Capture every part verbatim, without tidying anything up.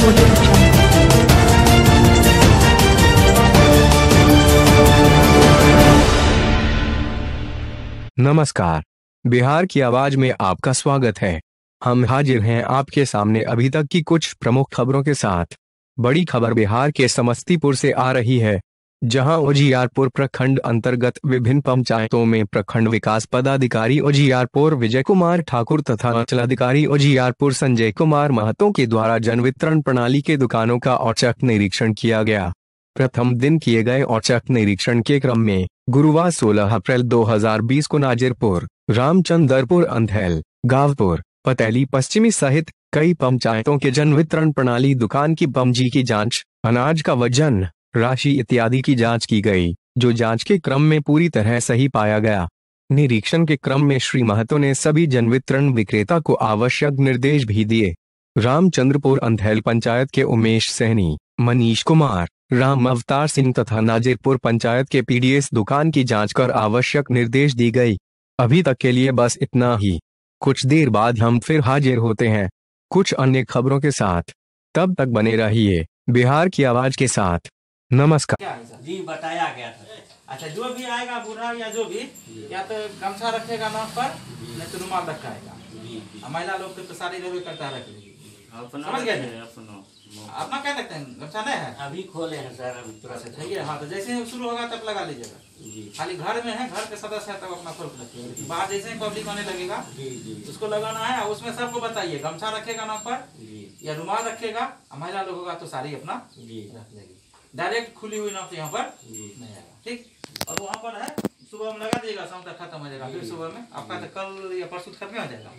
नमस्कार, बिहार की आवाज में आपका स्वागत है। हम हाजिर हैं आपके सामने अभी तक की कुछ प्रमुख खबरों के साथ। बड़ी खबर बिहार के समस्तीपुर से आ रही है, जहां उजियारपुर प्रखंड अंतर्गत विभिन्न पंचायतों में प्रखंड विकास पदाधिकारी उजियारपुर विजय कुमार ठाकुर तथा अंचलाधिकारी उजियारपुर संजय कुमार महतो के द्वारा जन वितरण प्रणाली के दुकानों का औचक निरीक्षण किया गया। प्रथम दिन किए गए औचक निरीक्षण के क्रम में गुरुवार सोलह अप्रैल दो हज़ार बीस को नाजिरपुर, रामचंद्रपुर, अंधेल, गावपुर, पतेली पश्चिमी सहित कई पंचायतों के जन वितरण प्रणाली दुकान की पंजी की जांच, अनाज का वजन, राशि इत्यादि की जांच की गई, जो जांच के क्रम में पूरी तरह सही पाया गया। निरीक्षण के क्रम में श्री महतो ने सभी जन वितरण विक्रेता को आवश्यक निर्देश भी दिए। रामचंद्रपुर अंधेल पंचायत के उमेश सैनी, मनीष कुमार, राम अवतार सिंह तथा नाजिरपुर पंचायत के पीडीएस दुकान की जांच कर आवश्यक निर्देश दी गई। अभी तक के लिए बस इतना ही। कुछ देर बाद हम फिर हाजिर होते हैं कुछ अन्य खबरों के साथ। तब तक बने रहिए बिहार की आवाज के साथ। नमस्कार। जी बताया गया था। अच्छा, जो भी आएगा बूढ़ा या जो भी, या तो गमछा रखेगा नाक पर, नहीं तो रुमाल रखेगा। महिला लोग तो सारी जरूर करता रखेगी। समझ गए? अपना क्या देखते हैं, गमछा नहीं है? अभी खोले हैं सर, अभी तुरंत चाहिए। हाँ, तो जैसे ही शुरू होगा तब लगा लीजिएगा। खाली घर में है, घर के सदस्य है तब अपना खोल रखिए। बाहर जैसे ही पब्लिक आने लगेगा उसको लगाना है। उसमें सबको बताइए, गमछा रखेगा नाक पर या रुमाल रखेगा। महिला लोग होगा तो साड़ी अपना रख लेगी। डायरेक्ट खुली हुई नाक यहाँ पर नहीं आएगा, ठीक। और वहाँ पर है, सुबह में लगा दीजिएगा, शाम तक खत्म हो जाएगा। फिर सुबह में आपका तो कल या परसों खत्म हो जाएगा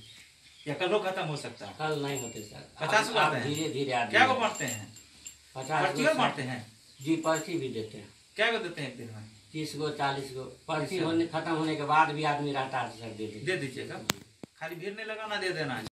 या कल खत्म हो सकता है। कल नहीं होते सर। पचास को धीरे धीरे क्या को बांटते हैं? पर्ची को बांटते हैं जी, पर्ची भी देते हैं। क्या को देते हैं एक दिन में? तीस गो चालीस गो पर्ची होने खत्म होने के बाद भी आदमी रहता है सर, दे दीजिएगा। खाली भीड़ नहीं लगाना, दे देना है।